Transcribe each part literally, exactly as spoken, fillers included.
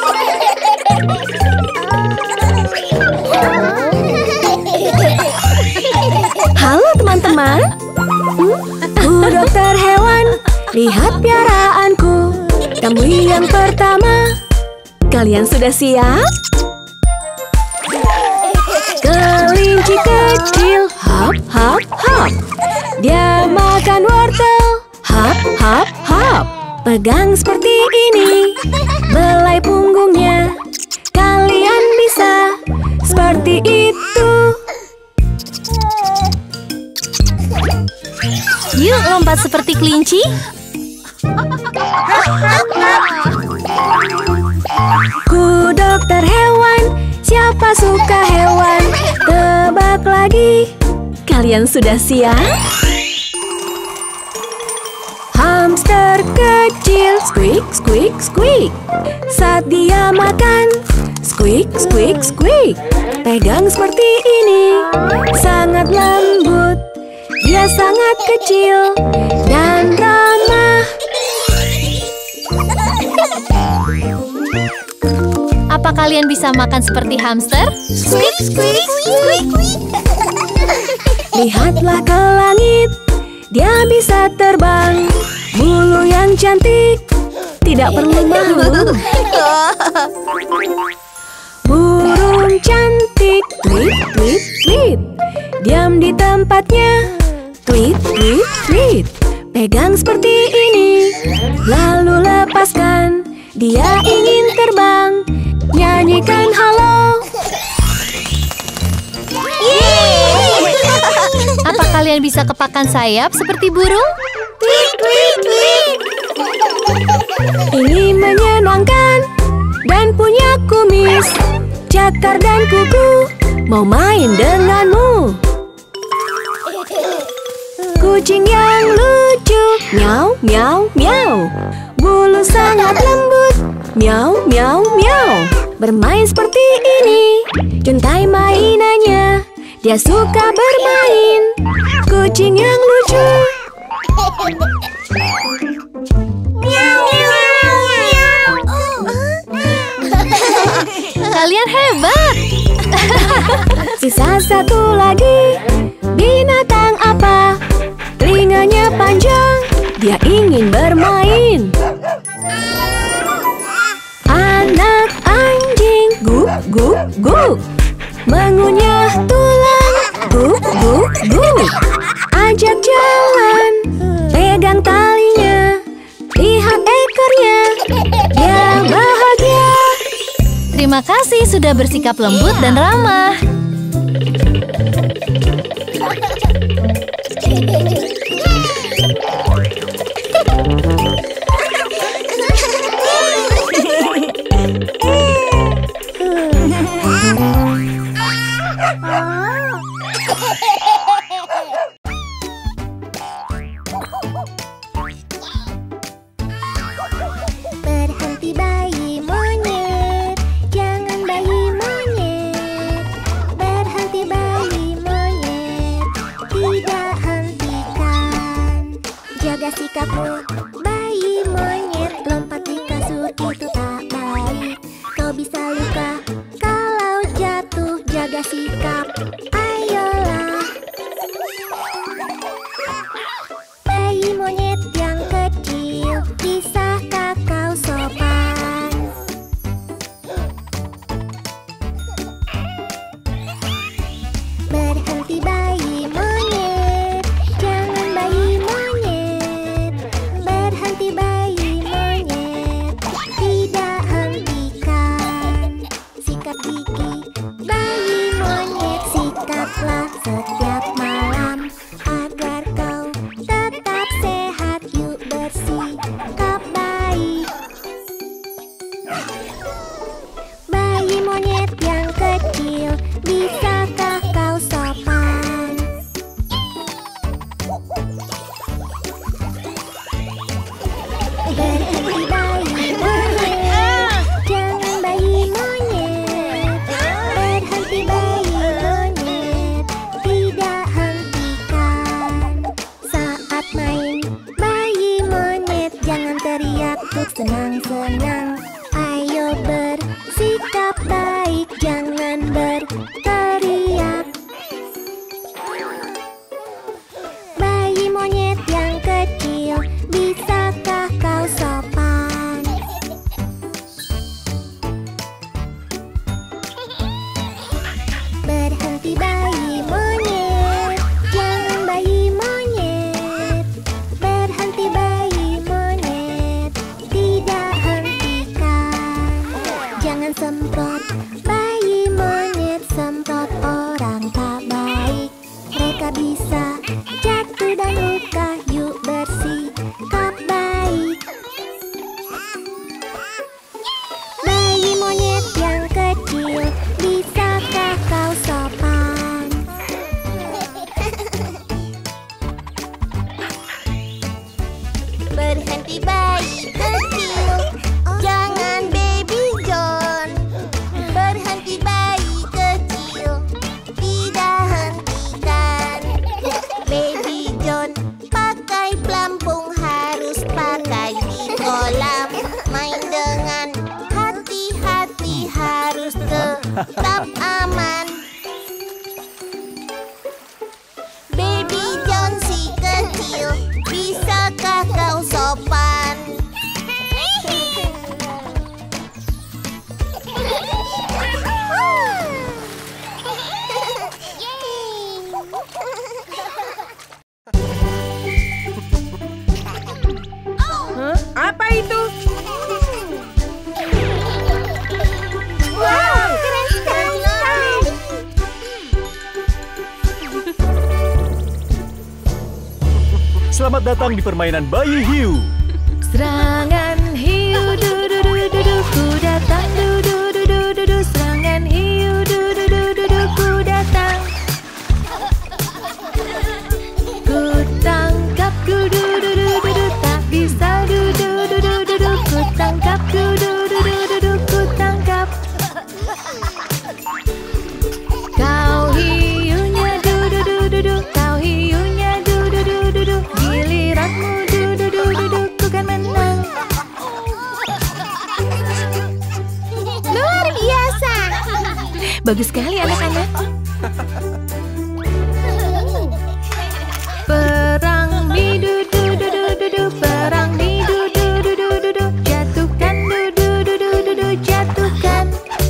Halo teman-teman. Bu dokter hewan, lihat piaraanku. Kamu yang pertama. Kalian sudah siap? Kelinci kecil, hop, hop, hop. Dia makan wortel, hop, hop, hop. Pegang seperti ini, belai punggungnya. Kalian bisa seperti itu. Yuk lompat seperti kelinci. Ku dokter hewan, siapa suka hewan? Tebak lagi. Kalian sudah siap? Hamster kecil, squeak, squeak, squeak. Saat dia makan, squeak, squeak, squeak. Pegang seperti ini, sangat lembut. Dia sangat kecil dan ramah. Apa kalian bisa makan seperti hamster? Squeak, squeak, squeak. Lihatlah ke langit, dia bisa terbang. Bulu yang cantik, tidak perlu malu. Burung cantik, tweet, tweet, tweet. Diam di tempatnya, tweet, tweet, tweet. Pegang seperti ini, lalu lepaskan. Dia ingin terbang, nyanyikan halo. Apa kalian bisa kepakan sayap seperti burung? Tweet, tweet, tweet. Ini menyenangkan dan punya kumis, cakar dan kuku. Mau main denganmu. Kucing yang lucu, miau, miau, miau. Bulu sangat lembut, miau, miau, miau. Bermain seperti ini, juntai mainannya. Dia suka bermain, kucing yang lucu. Miau, miau, miau. Kalian hebat. Sisa satu lagi, binatang apa? Telinganya panjang, dia ingin bermain. Anak anjing, guk, guk, guk. Mengunyah tulang, guk, guk, guk. Ajak jalan, pegang talinya. Lihat ekornya, dia bahagia. Terima kasih sudah bersikap lembut dan ramah. Berhenti bayi monyet, jangan bayi monyet. Berhenti bayi monyet, tidak hentikan. Jaga sikapmu, bayi monyet. Lompat di kasur itu tak baik. Kau bisa luka kalau jatuh. Jaga sikap, ayolah. Bayi monyet yang kecil, bisakah kau sopan? Berhenti bayi monyet, jangan bayi monyet. Berhenti bayi monyet, tidak hentikan. Sikat gigi, bayi monyet. Sikaplah setiap malam agar kau tetap sehat. Yuk bersikap baik. Bayi monyet yang kecil, bisakah kau sopan? Berhenti bayi monyet, jangan bayi monyet. Berhenti bayi monyet, tidak hentikan. Saat main bayi monyet, jangan teriak untuk senang-senang. Ayo ber Berhenti bayi kecil, jangan Baby John. Berhenti bayi kecil, tidak hentikan. Baby John pakai pelampung, harus pakai di kolam. Main dengan hati-hati, harus tetap aman. Baby John si kecil, bisakah kau sopan? Hah? Apa itu? Wow, keren sekali. Selamat datang di permainan bayi hiu. Serangan hiu, du du du du du, ku datang, du du du du du du. Serangan hiu, du du du du du, ku datang. Ku tangkap, du du du du du du, tak bisa, du du du du du du. Ku tangkap, du du du du du du, ku tangkap. Kau hiunya, du du du du du, kau hiunya, du du du du du. Giliranmu, du du du du du, ku kan menang. Luar biasa. Bagus sekali anak-anak. Perang mi du du du du du du, perang mi du du du du du du. Jatuhkan, du du du du du du, jatuhkan.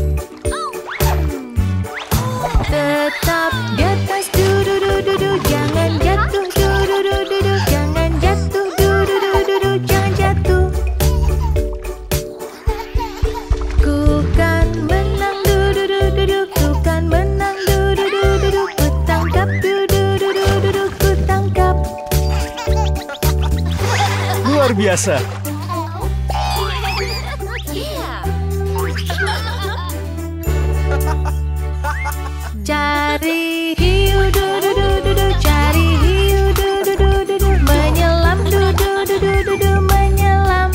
Tetap di atas, du du du du du, jangan jatuh, du du du du du, jangan jatuh, du du du du du, jangan jatuh. Ku kan menang, du du du du du, ku kan menang, du du du du du, ku tangkap, du du du du du du, ku tangkap. Luar biasa. Cari hiu, du du du du du, cari hiu, du du du du du, menyelam, du du du du du du, menyelam.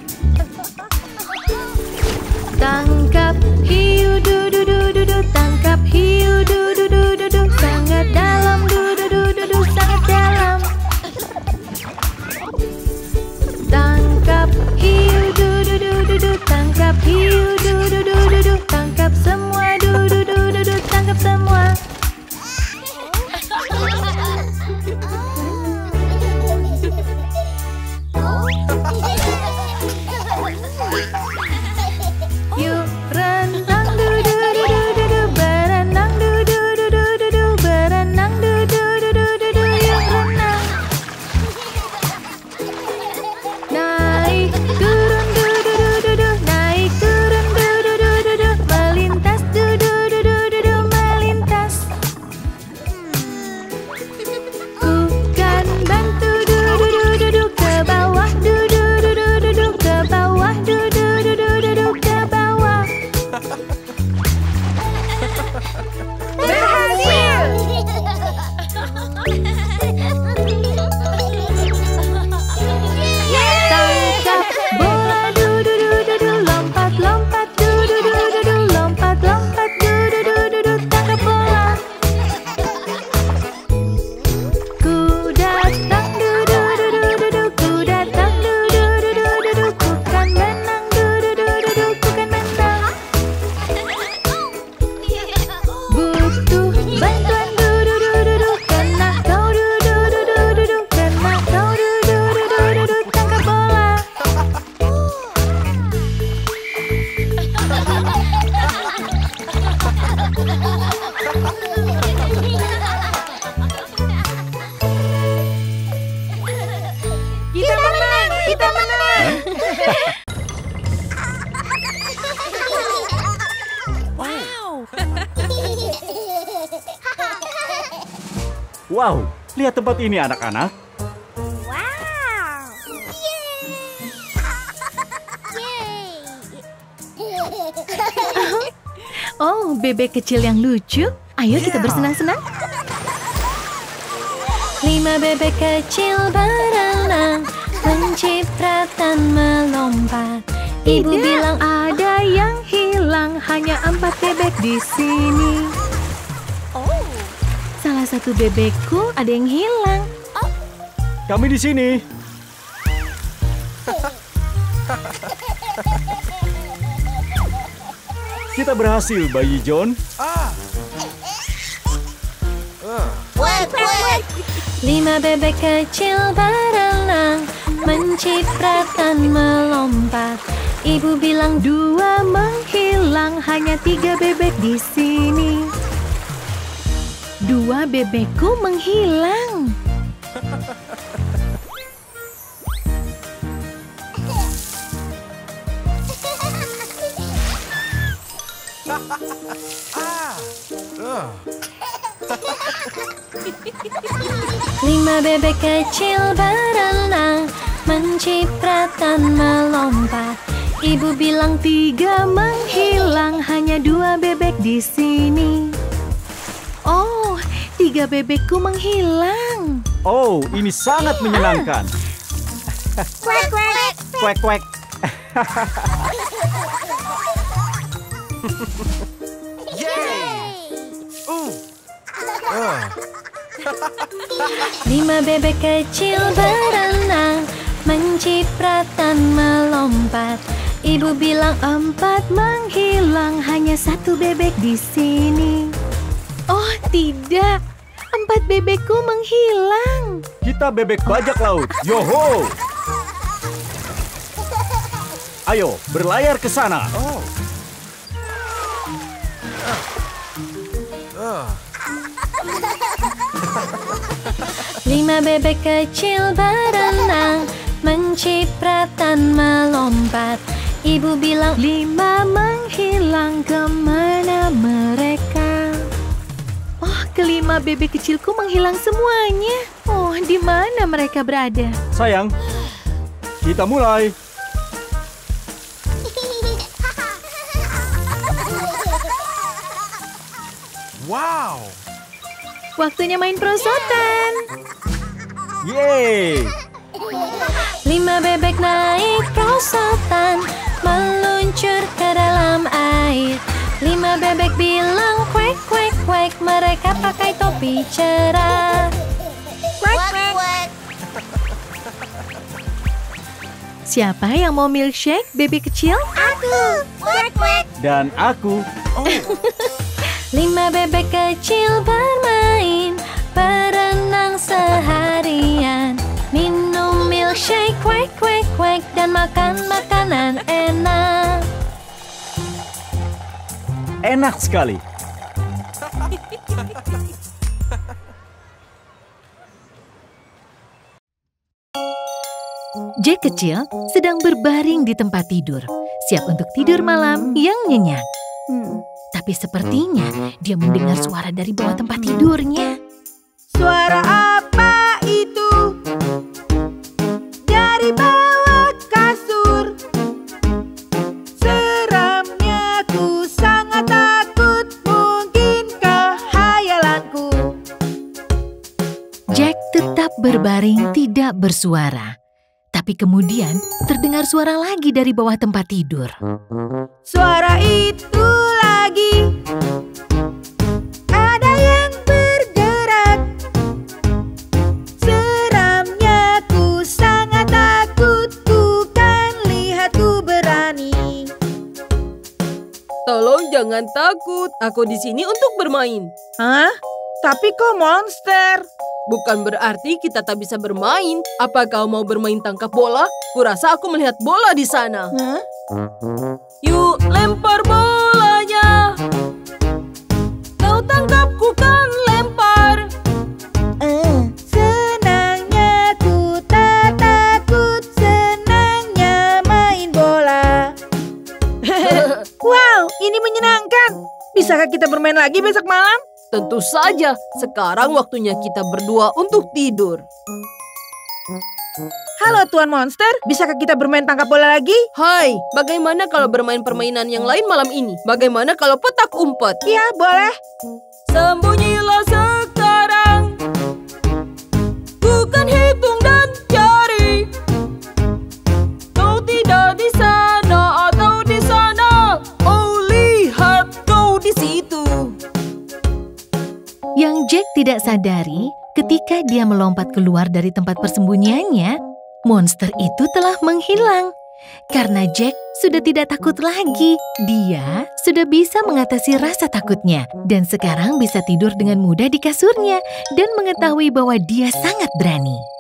Tangkap hiu, du du du du du, tangkap hiu, du du du du du, sangat dalam, du du du du du, sangat dalam. Tangkap hiu, du du du du du, tangkap hiu, du du du du du, tangkap semua, du du du du du, tangkap semua. Yuk renang, du du du du du du, berenang, du du du du du du, berenang, du du du du du du, yuk renang. Naik turun, du du du du du, naik turun, du du du du du, melintas, du du du du du du, melintas. Ku kan bantu, du du du du du, ke bawah, du du du du du du, ke bawah, du du du du du du, ke bawah. Berhasil. Tangkap bola, du du du du du, lompat lompat, du du du du du, lompat lompat, du du du du du, tangkap bola. Ku datang, du du du du du du, ku datang, du du du du du du, ku kan menang, du du du du du, ku kan menang. Butuh bantuan, du du du du du, kena kau, du du du du du du, kena kau, du du du du du du, tangkap bola. Kita menang, kita menang. Wow, lihat tempat ini anak-anak. Wow. Oh, bebek kecil yang lucu. Ayo kita bersenang-senang. Lima bebek kecil berenang, mencipratan melompat. Ibu Tidak. bilang Ada yang hilang, hanya empat bebek di sini. Oh. Salah satu bebekku ada yang hilang. Kami di sini. Kita berhasil, Bayi John. Wek, wek. lima bebek kecil berenang, mencipratan melompat. Ibu bilang Dua menghilang, hanya tiga bebek di sini. Dua bebekku menghilang. lima bebek kecil berenang, mencipratan melompat. Ibu bilang Tiga menghilang, hanya dua bebek di sini. Oh, tiga bebekku menghilang. Oh, ini sangat menyenangkan. Kwek, kwek. Kwek, kwek. lima bebek kecil berenang, mencipratan melompat. Ibu bilang Empat menghilang, hanya satu bebek di sini. Oh, tidak. Empat bebekku menghilang. Kita bebek bajak laut. Yoho! Ayo, berlayar ke sana. lima bebek kecil berenang, mencipratan melompat. Ibu bilang Lima menghilang, kemana mereka? Oh, kelima bebek kecilku menghilang semuanya. Oh, di mana mereka berada? Sayang, kita mulai. Wow! Waktunya main perosotan. Yeay! lima bebek naik perosotan, meluncur ke dalam air. Lima bebek bilang kwek kwek kwek, mereka pakai topi cerah. Kwek, kwek. Siapa yang mau milkshake, bebek kecil? Aku. Kwek, kwek. Dan aku. Lima bebek kecil bermain, berenang seharian, minum milkshake kwek kwek kwek, dan makan makanan enak. Enak sekali. Jack kecil sedang berbaring di tempat tidur, siap untuk tidur malam yang nyenyak. Tapi sepertinya dia mendengar suara dari bawah tempat tidurnya. Suara apa itu? Dari bawah kasur. Seramnya ku sangat takut, mungkinkah hayalanku? Jack tetap berbaring tidak bersuara. Tapi kemudian terdengar suara lagi dari bawah tempat tidur. Suara itu lagi. Ada yang bergerak. Seramnya ku sangat takut, bukan lihat ku berani. Tolong jangan takut, aku di sini untuk bermain. Hah? Tapi kok monster? Bukan berarti kita tak bisa bermain. Apa kau mau bermain tangkap bola? Kurasa aku melihat bola di sana. Hah? Yuk, lempar bolanya. Kau tangkap, ku kan lempar. Eh, senangnya ku tak takut, senangnya main bola. Wow, ini menyenangkan. Bisakah kita bermain lagi besok malam? Tentu saja, sekarang waktunya kita berdua untuk tidur. Halo Tuan Monster, bisakah kita bermain tangkap bola lagi? Hai, bagaimana kalau bermain permainan yang lain malam ini? Bagaimana kalau petak umpet? Ya, boleh. Sembunyilah sekarang, bukan hitung dan jari. Yang Jack tidak sadari, ketika dia melompat keluar dari tempat persembunyiannya, monster itu telah menghilang. Karena Jack sudah tidak takut lagi, dia sudah bisa mengatasi rasa takutnya dan sekarang bisa tidur dengan mudah di kasurnya dan mengetahui bahwa dia sangat berani.